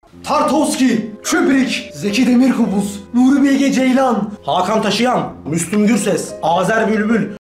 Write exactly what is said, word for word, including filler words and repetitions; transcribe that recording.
Tartovski, Kubrick, Zeki Demirkubuz, Nuri Bilge Ceylan, Hakan Taşıyan, Müslüm Gürses, Azer Bülbül,